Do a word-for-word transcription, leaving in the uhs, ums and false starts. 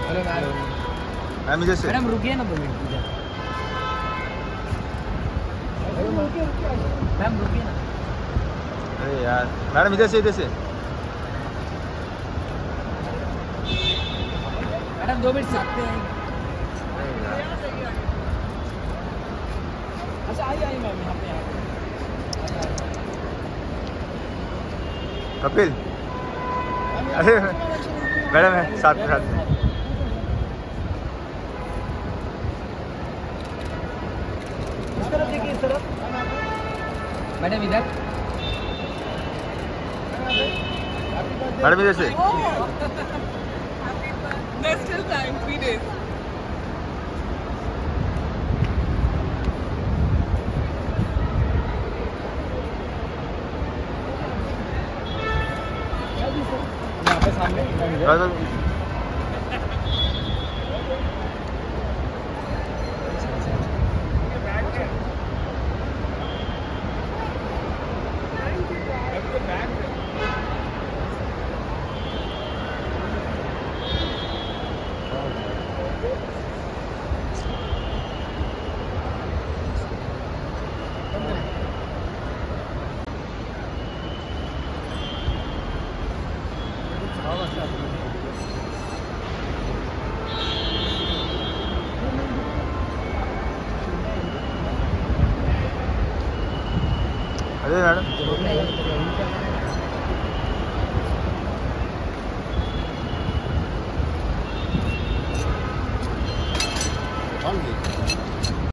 Ma'am इधर से। Madam रुकिए ना दो मिनट इधर। मैम रुकिए ना। अरे यार मैडम इधर से इधर से। मैडम दो मिनट सकते हैं। अच्छा आइए आइए मैम यहाँ पे। कपिल अरे मैडम है साथ में साथ में। इस तरफ देखिए इस तरफ। मैडम इधर। मैडम इधर से। There's still time, three days. यहाँ पे सामने। अरे मैडम